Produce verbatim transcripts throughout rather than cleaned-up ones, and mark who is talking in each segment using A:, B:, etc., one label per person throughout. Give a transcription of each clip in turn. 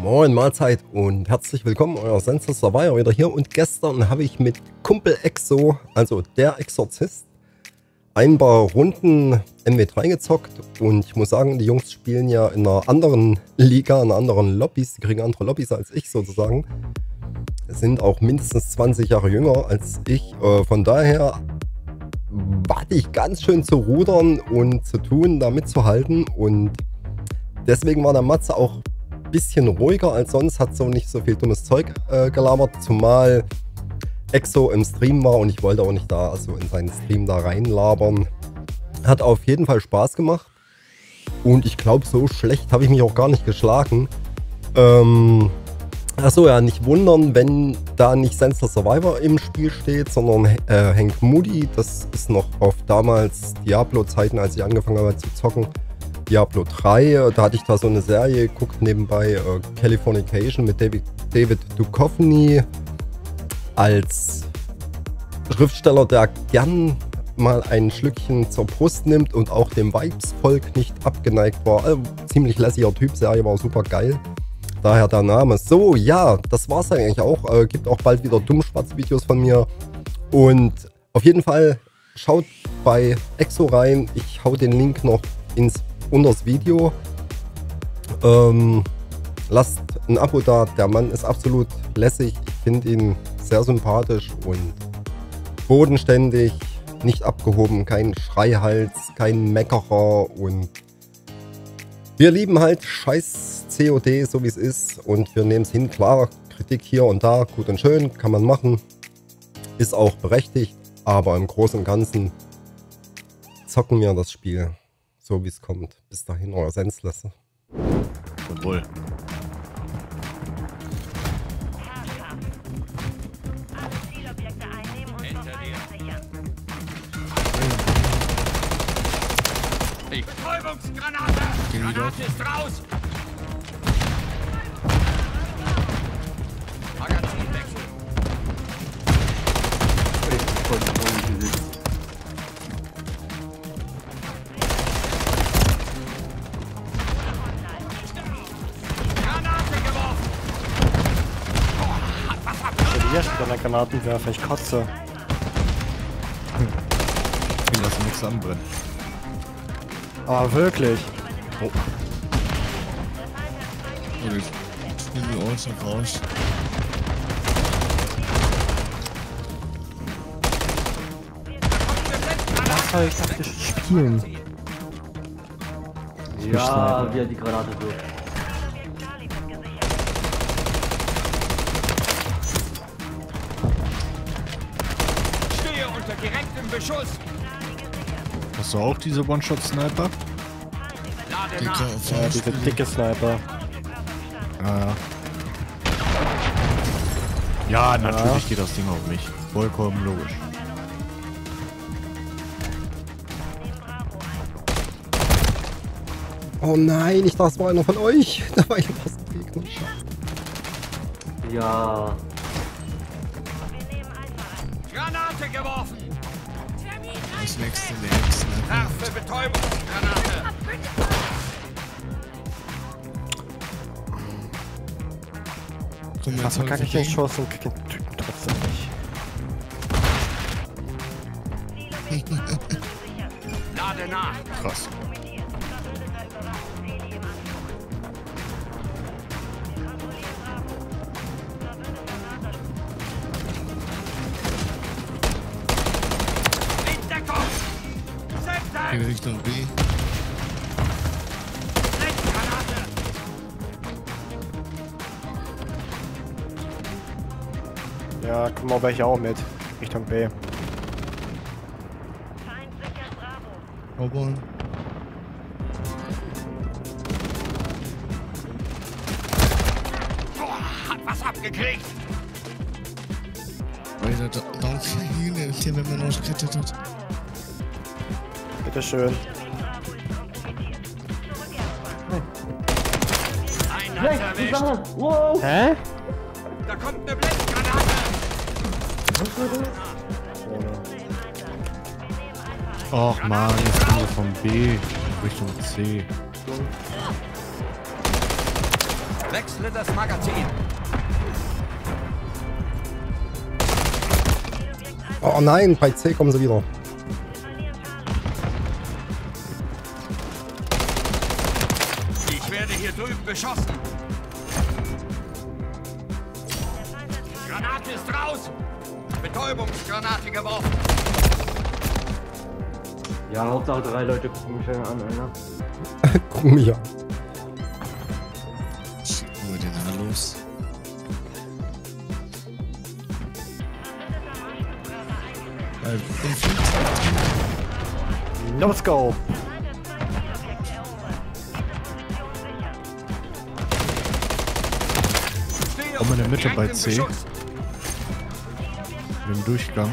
A: Moin, Mahlzeit und herzlich willkommen, euer Sensor Survivor wieder hier. Und gestern habe ich mit Kumpel Exo, also der Exorzist, ein paar Runden M W drei gezockt. Und ich muss sagen, die Jungs spielen ja in einer anderen Liga, in einer anderen Lobbys. Die kriegen andere Lobbys als ich sozusagen. Sind auch mindestens zwanzig Jahre jünger als ich. Von daher hatte ich ganz schön zu rudern und zu tun, da mitzuhalten. Und deswegen war der Matze auch ein bisschen ruhiger als sonst, hat so nicht so viel dummes Zeug äh, gelabert, zumal Exo im Stream war und ich wollte auch nicht da, also in seinen Stream da reinlabern. Hat auf jeden Fall Spaß gemacht und ich glaube, so schlecht habe ich mich auch gar nicht geschlagen. Ähm, Achso, ja, nicht wundern, wenn da nicht Sensor Survivor im Spiel steht, sondern äh, Hank Moody. Das ist noch auf damals Diablo-Zeiten, als ich angefangen habe zu zocken. Diablo drei, da hatte ich da so eine Serie geguckt nebenbei, äh, Californication mit David, David Duchovny als Schriftsteller, der gern mal ein Schlückchen zur Brust nimmt und auch dem Vibes-Volk nicht abgeneigt war. Also, ziemlich lässiger Typ, Serie war super geil. Daher der Name. So, ja, das war's eigentlich auch. Äh, gibt auch bald wieder Dummschwatz-Videos von mir. Und auf jeden Fall schaut bei Exo rein. Ich hau den Link noch ins unter das Video. Ähm, lasst ein Abo da. Der Mann ist absolut lässig. Ich finde ihn sehr sympathisch und bodenständig. Nicht abgehoben. Kein Schreihals, kein Meckerer. Und wir lieben halt scheiß C O D, so wie es ist. Und wir nehmen es hin. Klar, Kritik hier und da, gut und schön, kann man machen. Ist auch berechtigt. Aber im Großen und Ganzen zocken wir das Spiel so, wie es kommt. Bis dahin, euer Senslesse.
B: Jawohl.
C: Betäubungsgranate! Granate ist raus! Magazin wechseln! Granate geworfen! Hat was abgeworfen!
D: Hier steht eine Granatenwerfer, ich kotze.
B: Ich lasse nichts anbrennen.
D: Ah, wirklich?
B: Oh. Oh, ich nehme die Ohren raus.
D: Was soll ich dafür spielen?
E: Ja, wie er die Granate wirft.
C: Stehe unter direktem Beschuss!
B: Hast du auch diese One-Shot-Sniper?
C: Lade
B: Die
C: nach!
D: Ja, diese dicke Sniper.
B: Ja, ja. Ja, natürlich ja. Geht das Ding auf mich. Vollkommen logisch.
A: Oh nein, ich dachte, es war einer von euch. Da war ich fast ein Gegner.
E: Ja.
C: Granate geworfen!
B: Das nächste, der nächste.
C: Scharfe Betäubungsgranate!
D: Was verkacke ich den Schuss und krieg den Typen trotzdem nicht.
C: Lade nach!
B: Krass. In Richtung B.
D: Ja, kommen auch welche auch mit. Richtung B.
B: Jawohl.
C: Boah, hat was abgekriegt!
B: Alter, da, danke, Hühner, der wenn man uns gerettet hat.
D: Bitteschön.
C: Ein hat's erwischt!
E: Wow!
D: Hä?
C: Da kommt eine Blendgranate!
B: Och man, jetzt kommen wir von B Richtung C.
C: Wechsle das Magazin.
A: Oh nein, bei C kommen sie wieder.
C: Ich werde hier drüben beschossen. Granate ist raus. Betäubungsgranate geworfen.
E: Ja, Hauptsache drei Leute gucken mich an, Alter.
A: Guck mich an.
B: Was ist denn da los? Äh,
D: Let's go!
C: Stehe
B: Komm in der
C: unter
B: Mitte bei
C: direktem
B: C.
C: Beschuss.
B: Im Durchgang.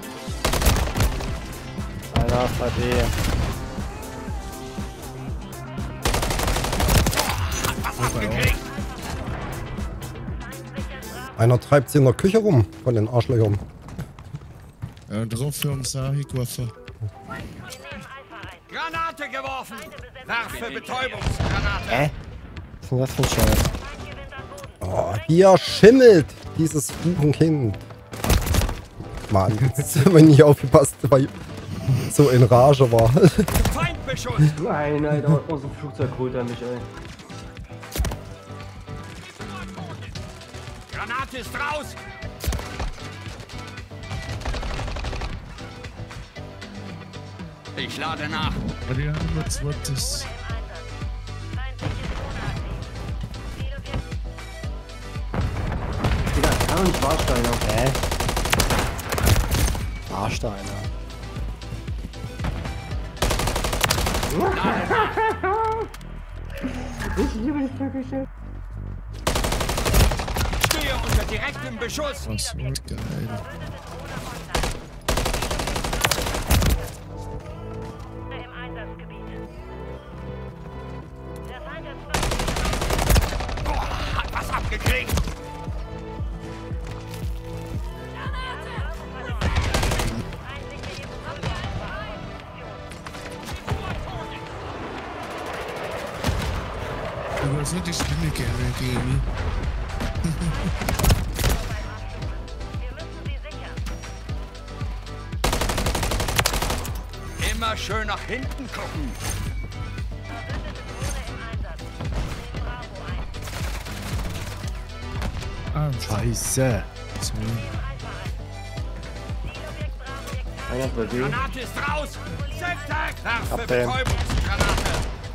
D: Einer ist bei B.
C: Was abgekriegt?
A: Einer treibt sie in der Küche rum von den Arschlöchern.
B: Ja, drauf für uns da, ich Waffe.
C: Granate geworfen. Werfe Betäubungsgranate.
D: Hä? Was ist denn das für ein Scheiß?
A: Oh, hier schimmelt dieses Hurenkind. Mann, jetzt, wenn ich aufgepasst, weil ich so in Rage war.
C: Feindbeschuss.
E: Nein, Alter, aus dem Flugzeug holt er mich, ey.
C: Granate ist raus. Ich lade nach.
B: Adrian, what's what is?
E: Digga, kann doch nicht Warsteiner.
D: Hä? Arschsteiner.
E: Ich liebe die Vögelchen.
C: Stehe unter direktem Beschuss.
B: Was wird geil.
F: Im Einsatzgebiet. Der Feind ist
C: Boah, hat was abgekriegt.
B: Aber so die Stimme gerne geben.
F: Wir müssen sie sichern.
C: Immer schön nach hinten gucken.
F: Verbündete Drohne im Einsatz. Nehmen Bravo ein.
B: Ah,
D: Scheiße.
B: sorry.
E: Einer ist bei B.
C: Granate ist raus. Seltag. Werfe
D: Hab den.
C: Betäubungsgranate.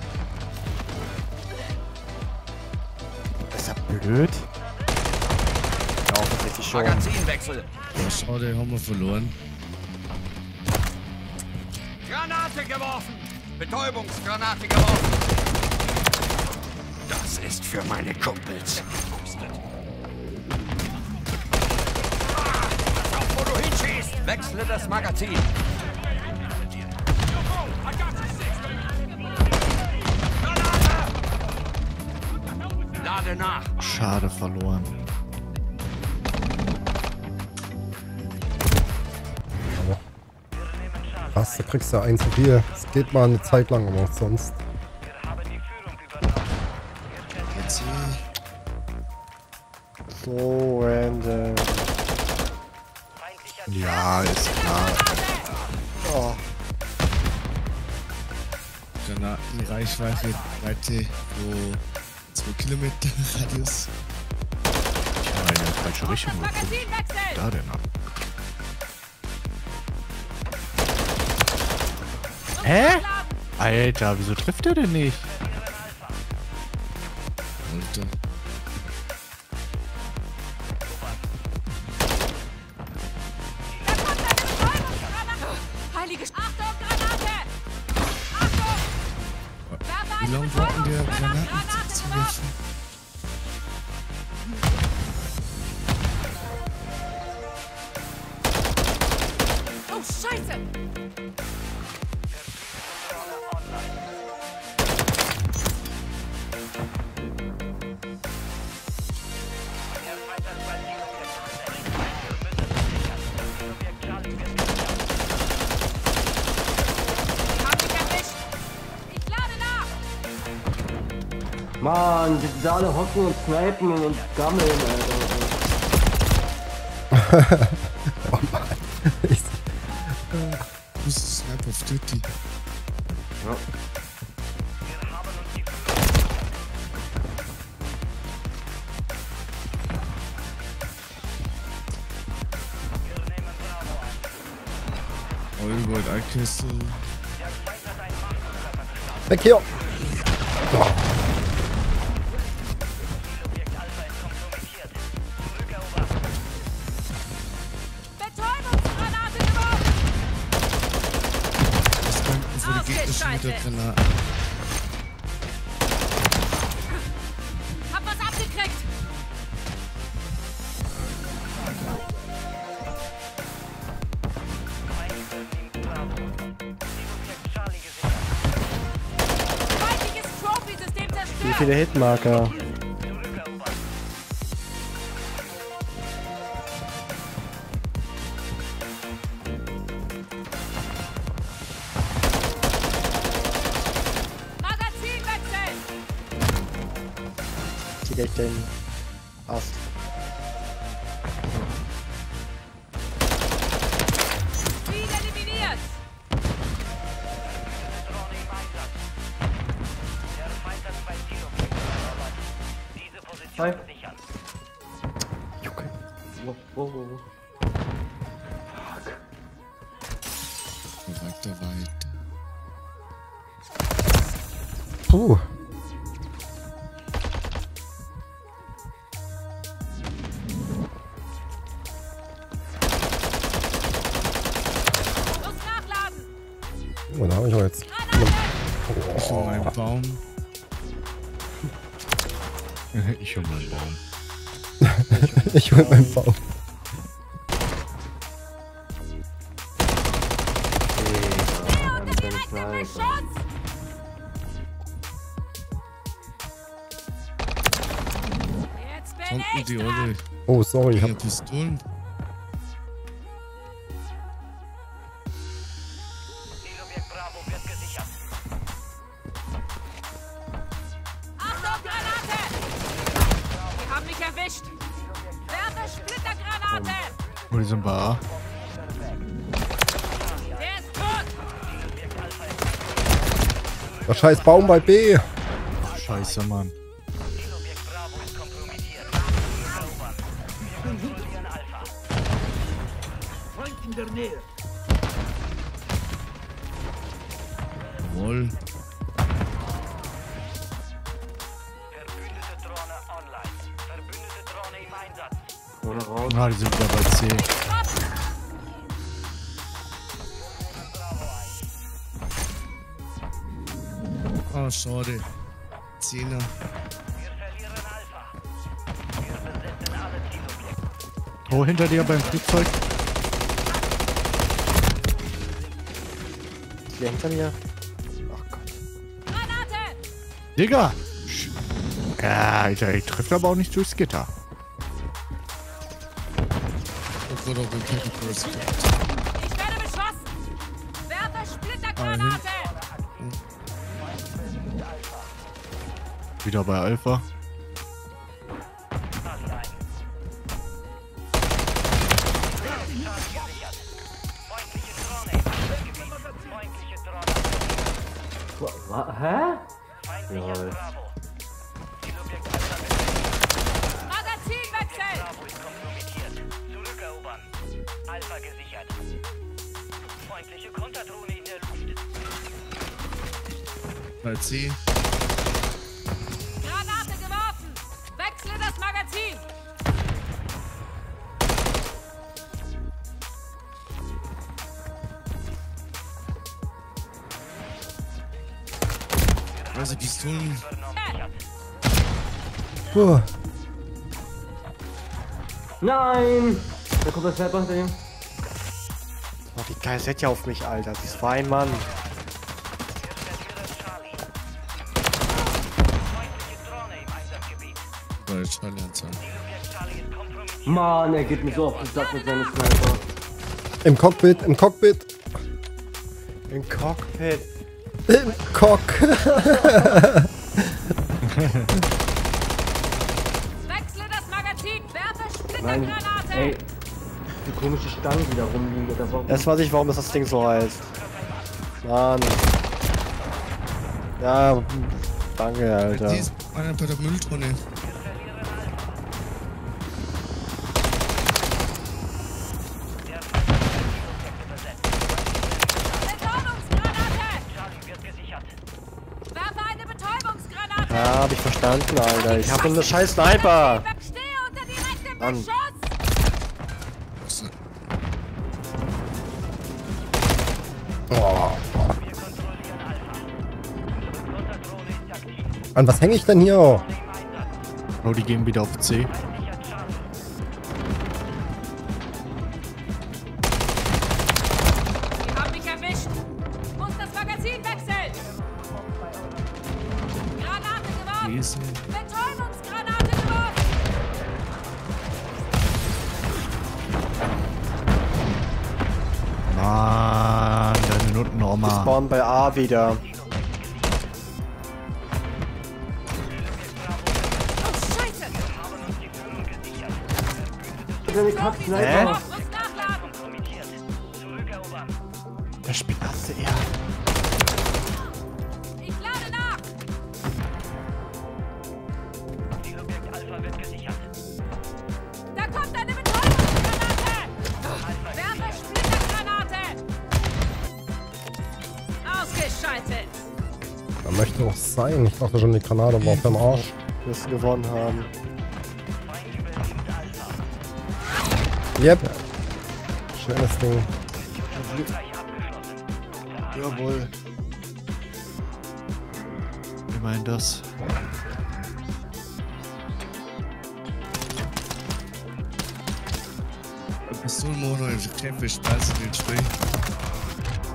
D: Ist er blöd? Ja, offensichtlich schon.
C: Magazinwechsel.
B: Ja, schade, haben wir verloren.
C: Granate geworfen. Betäubungsgranate geworfen. Das ist für meine Kumpels. Ah, pass auf, wo du hinschießt. Wechsle das Magazin. Granate! Lade nach.
B: Schade, verloren.
A: Krass, da kriegst du ein zu viel. Es geht mal eine Zeit lang, aber sonst.
B: Jetzt
D: So random.
B: ja, ist klar.
D: Oh,
B: Granatenreichweite, Breite, wo zwei Kilometer Radius. Ich habe in die falsche Richtung geguckt. Da denn ab? Hä? Alter, wieso trifft er denn nicht? Alter.
G: Heilige Achtung, Granate! Achtung!
B: Wie lange brauchen wir Granaten zu werfen?
G: Oh, Scheiße!
E: Mann, die da alle hocken und snipen und gammeln, Alter.
A: Oh Mann. Ich,
B: Du bist Sniper of Duty.
E: Ja.
B: Allwood Eikistel.
A: weg hier.
G: Betäubungsgranate geworfen!
B: Das Ganken für die Gegner schon mit der Granate.
G: Hab was abgekriegt! Feindliches Trophy-System
H: Wie
G: zerstört!
H: viele Hitmarker?
G: Magazin wechseln!
H: Die gleich den Ast.
G: Ziel eliminiert!
E: Hi.
H: Jucke.
E: Wo, wo, wo, wo?
B: Weiter, weiter.
A: Puh.
G: Muss nachladen!
A: Oh, da habe ich auch jetzt.
B: Ich hol meinen Baum. Ich hol meinen Baum.
A: Ich hol meinen Baum.
E: Dann bin ich
G: Direkt im
E: Sniper.
G: Schutz! Jetzt bin
B: Kommt mir
G: ich
B: die
G: dran!
B: Olle.
A: Oh, sorry, ich
B: Ja,
A: hab.
B: Pistolen.
G: Achtung, Granate! Die haben mich erwischt! Werfe Splittergranate!
B: Wo ist ein Bar?
G: Der ist tot!
A: Der scheiß Baum bei B.
B: Scheiße, Mann. Jawohl.
E: Ohne raus.
B: Ah, die sind wieder bei C. Oh, schade. Zehner. Oh, hinter dir beim Flugzeug.
H: Ist der hinter mir? Ach Gott.
G: Granate!
B: Digga! Sch- Ja, Alter, ich treffe aber auch nicht durchs Gitter. Und wurde auch beim Packet Burst.
G: Ich werde beschossen! Werfe Splittergranate!
B: Wieder bei Alpha.
E: Wa- wa- Hä? Lol.
G: Magazin wechseln!
C: Alpha gesichert. Freundliche Konterdrohne in der Luft.
B: Bei C.
G: Granate geworfen! Wechsle das Magazin!
B: Also Pistolen.
A: Puh.
E: Nein! Da kommt der Sniper hinter ihm.
H: Oh, die Geist hätte ja auf mich, Alter. Das war ein Mann.
B: Bei Charlie anzeigen.
E: Mann, er geht mir so auf den Sack mit seinem Sniper.
A: Im Cockpit, im Cockpit.
H: Im Cockpit.
A: Im Cock.
G: Wechsle das Magazin. Werfe
E: Nein,
G: Splittergranate.
E: ey. Die komische Stange, die da rumliegt. Das war
H: Jetzt weiß ich, warum das, das Ding so heißt. Mann. Ja, danke, Alter.
B: Die ist einer bei der Mülltonne.
G: Betäubungsgranate. Werfe eine Betäubungsgranate.
H: Ja, hab ich verstanden, Alter. Ich hab nur eine scheiß Sniper.
G: Stehe unter direktem
H: Mann.
G: Beschuss.
A: An was hänge ich denn hier?
B: Oh, die gehen wieder auf C.
G: Sie haben mich erwischt. Muss das Magazin wechseln. Granate geworfen.
B: Lesen.
G: Betäubungsgranate geworfen.
B: Mann, deine Noten
H: Die
B: nochmal.
H: spawnen bei A wieder.
G: Oh, Scheiße.
E: eine Kack
H: Hä?
E: Sniper.
G: Muss nachladen.
H: Der Spinasse, ja.
G: Ich lade nach. Da kommt eine Betäubungsgranate. Werfe Splittergranate. Ausgeschaltet.
A: Da möchte doch sein. Ich dachte schon, die Granate war für den Arsch.
H: Müssen gewonnen haben.
A: Yep. Schönes Ding.
B: Jawohl. Wir meinen das. Pistolenmono im Kämpfe Spaß in den Sprich.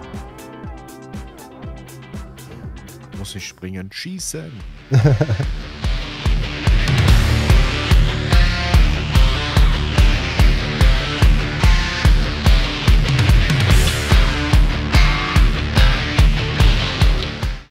B: Muss ich springen, schießen.